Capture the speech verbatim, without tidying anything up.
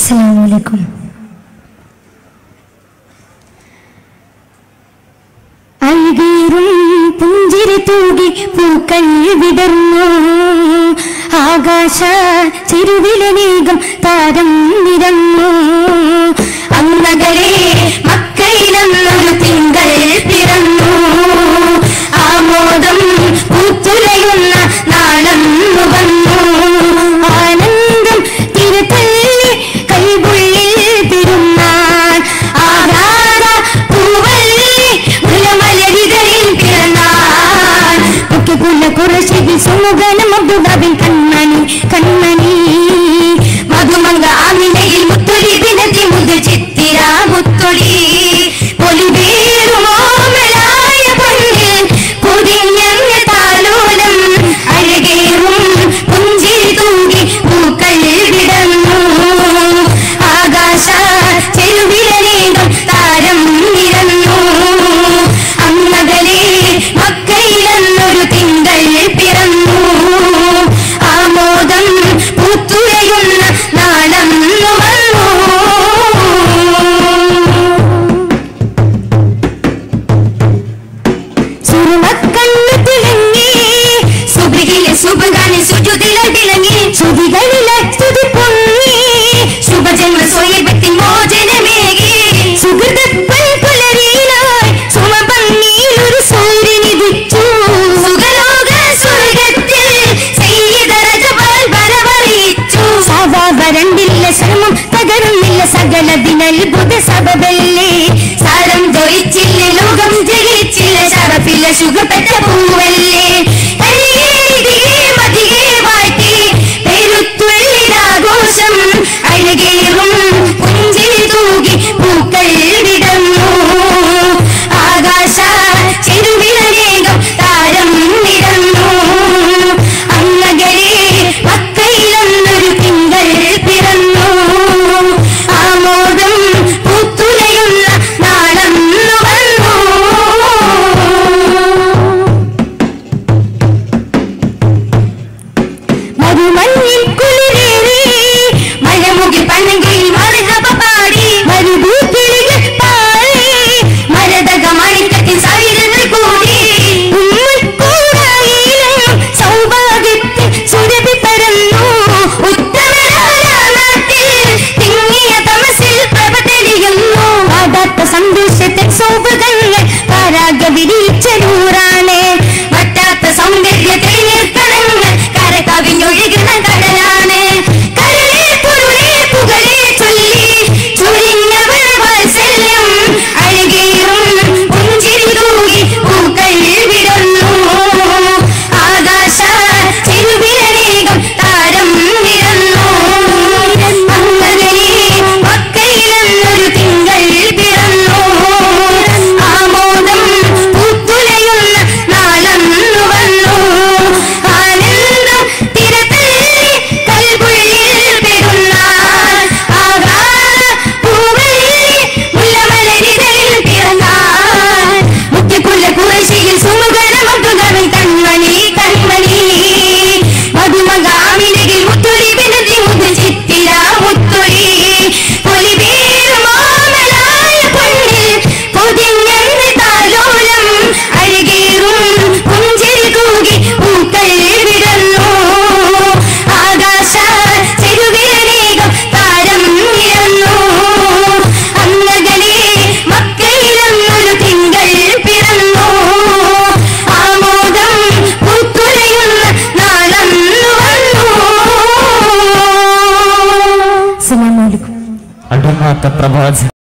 السلام عليكم. അഴകേറും പുഞ്ചിരി തൂകി പൂക്കൾ വിടർന്നു ആകാശ ചെരുവിലെ മേഘം താരം നിരന്നു അന്നകലെ മക്കയിലൊരു തിങ്കൾ പിറന്നു ആമോദം പൂത്തുലയുന്ന നാളം വന്നു ആനന്ദം തിരതല്ലി കൈപുള്ളിൽ തിരുന്നാൾ ആരാധ പൂവല്ലി മുലമലരികളിൽ പിറന്നാൾ മുഖ്യകുല കുറശിൽ സുമുഖനം അബ്ദുദാബിൻ കൺമണി കൺമണി മധുമംഗ ആമിനയിൽ മുത്തൊലി ബിനതി മുതൽ ചിത്തിര മുത്തൊലി പൊലിവേറുമോ മലായ പൊന്നിൽ പൊതിഞ്ഞ താലോലം അഴകേറും പുഞ്ചിരി തൂകി പൂക്കൾ വിടർന്നു ആകാശ ചെരുവിലനേകം താരം നിരന്നു അന്നകലെ മക്കയിലൊരു തിങ്കൾ പിറന്നു ആമോദം പൂത്തുലയുന്ന നാളം വന്നു സുറുമക്കണ്ണു തിളങ്ങി സുബഹിലെ സുബഗാനി സുജുദിലെ തിളങ്ങി സുതികളിലെ സ്തുതി പൊങ്ങി ശുഭജന്മ സ്വയഭക്തി മോചനമേകി സുഹൃതപ്പൻ പുലരിയിലായി സുമഭംഗിയിലൊരു സൂര്യനുദിച്ചു സുഖലോക സ്വർഗത്തിൽ സയ്യിദരജബാൽ വരവറിയിച്ചു സവാവരണ്ടില്ല ശ്രമം തകരുന്നില്ല സകല ദിനത്ഭുത സബബല്ലേ സാരം ജയിച്ചില്ല ലോകം ജയിച്ചില്ല ശറഫില്ല സുഖപ്പെട്ട പൂവല്ലേ ഘോഷം അഴകേറും പുഞ്ചിരി തൂകി പൂക്കൾ വിടർന്നു ആകാശ ചെരുവിലനേകം താരം നിരന്നു അന്നകലെ മക്കയിലൊരു തിങ്കൾ പിറന്നു ആമോദം പൂത്തുലയുന്ന നാളം വന്നു മരുമഞ്ഞിൽ കുളിരേറി മഴമുകിൽ പനങ്കയിൽ മർഹബ പാടി മരുഭൂക്കിളികൾ പാടി മരതക മണിക്കത്തിൽ സൈരങ്ങൾ കൂടി ഉമ്മൽക്കൂടായിലും സൗഭാഗ്യത്തിൽ സുരഭി പരന്നു ഉത്തമനാട്ടിൽ തിങ്ങിയ തമസിൽ പ്രഭ തെളിയുന്നു ആദാത്ത സന്തോഷത്തിൽ സൗഭഗങ്ങൾ പരാഗ വിരിച്ച നൂറാണ് വറ്റാത്ത സൗന്ദര്യത്തിൽ നിർക്കണങ്ങൾ കരകവിഞ്ഞൊഴുകുന്ന കടലാണ് കരളെ പൊരുളെ പുകളെ ചൊല്ലി ചൊരിഞ്ഞവൾ വാത്സല്യം അഴകേറും പുഞ്ചിരി തൂകി പൂക്കൾ വിടർന്നു ആകാശ ചെരുവിലനേകം താരം നിരന്നു അന്നകലെ മക്കയിലൊരു തിങ്കൾ പിറന്നു ആമോദം പൂത്തുലയുന്ന നാളം വന്നു ആനന്ദം തിരതല്ലി കൽപുള്ളിൽ പെരുന്നാൾ ആകാശ പൂവല്ലി മുല്ലമലരികളിൽ പിറന്നാൾ മുഖ്യകുല കുറശിയിൽ സുമുഖനം അബ്ദുദാബിൻ കൺമണി കൺമണി മധുമംഗ ആമിനയിൽ മുത്തൊലി ബിനതി മുതൽ ചിത്തിര മുത്തൊലി പൊലിവേറുമോ മലായ പൊന്നിൽ പൊതിഞ്ഞ താലോലം അഴകേറും പുഞ്ചിരി തൂകി പൂക്കൾ വിടർന്നു ആകാശ ചെരുവിലനേകം താരം നിരന്നു അന്നകലെ മക്കയിലൊരു തിങ്കൾ പിറന്നു ആമോദം പൂത്തുലയുന്ന നാളം വന്നു. അസ്സലാമു അലൈക്കും. അടുങ്ങാത്ത പ്രവാചകൻ